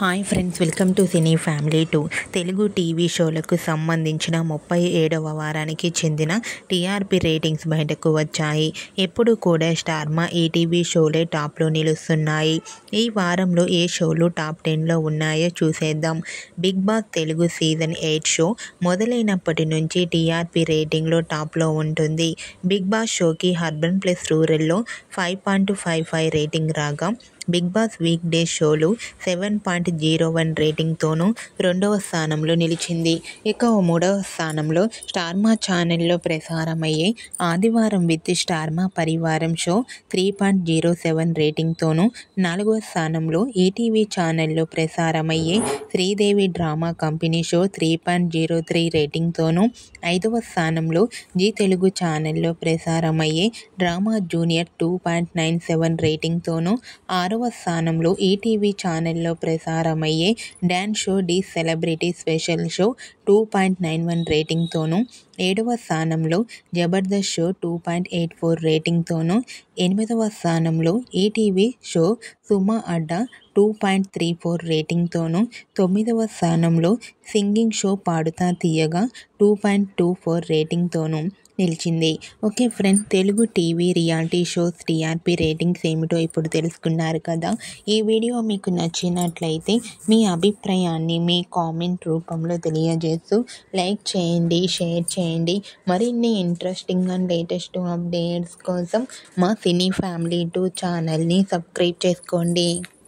Hi friends, welcome to cine family 2. Telugu TV షోలకు సంబంధించిన 37వ వారానికి చెందిన టీఆర్పీ రేటింగ్స్ బయటకు వచ్చాయి. ఎప్పుడు కూడా స్టార్మా, ఈటీవీ షోలే టాప్లో నిలుస్తున్నాయి. ఈ వారంలో ఏ షోలు టాప్ 10లో ఉన్నాయో చూసేద్దాం. Bigg Boss Telugu season 8 show మొదలైనప్పటి నుంచి టీఆర్పీ రేటింగ్లో టాప్లో ఉంటుంది. బిగ్ బాస్ షోకి అర్బన్ ప్లస్ రూరల్లో 5.55 రేటింగ్ రాగా, బిగ్ బాస్ వీక్ డే షోలు 7.01 రేటింగ్తోనూ రెండవ స్థానంలో నిలిచింది. ఇక మూడవ స్థానంలో స్టార్మా ఛానల్లో ప్రసారమయ్యే ఆదివారం విత్ స్టార్మా పరివారం షో 3.07 రేటింగ్తోనూ, నాలుగవ స్థానంలో ఈటీవీ ఛానల్లో ప్రసారమయ్యే శ్రీదేవి డ్రామా కంపెనీ షో 3.03 రేటింగ్తోనూ, ఐదవ స్థానంలో జీ తెలుగు ఛానల్లో ప్రసారమయ్యే డ్రామా జూనియర్ 2.97 రేటింగ్తోనూ, ఆరవ స్థానంలో ఈటీవీ ఛానల్లో ప్రసారమయ్యే dance show Dhee celebrity special show 2.91 రేటింగ్తోనూ, ఏడవ స్థానంలో జబర్దస్త్ షో 2.84 రేటింగ్తోనూ, ఎనిమిదవ స్థానంలో ఈటీవీ షో సుమ అడ్డా 2.34 రేటింగ్తోనూ, తొమ్మిదవ స్థానంలో సింగింగ్ షో పాడుతా తీయగా 2.24 రేటింగ్తోనూ నిలిచింది. Okay friends, Telugu TV reality shows TRP ratings ఏమిటో ఇప్పుడు తెలుసుకున్నారు కదా. ఈ వీడియో మీకు నచ్చినట్లయితే మీ అభిప్రాయాన్ని మీ కామెంట్ రూపంలో తెలియజేస్తూ లైక్ చేయండి, షేర్ చేయండి. మరిన్ని ఇంట్రెస్టింగ్ అండ్ లేటెస్ట్ అప్డేట్స్ కోసం మా సినీ ఫ్యామిలీ 2 ఛానల్ని సబ్స్క్రైబ్ చేసుకోండి.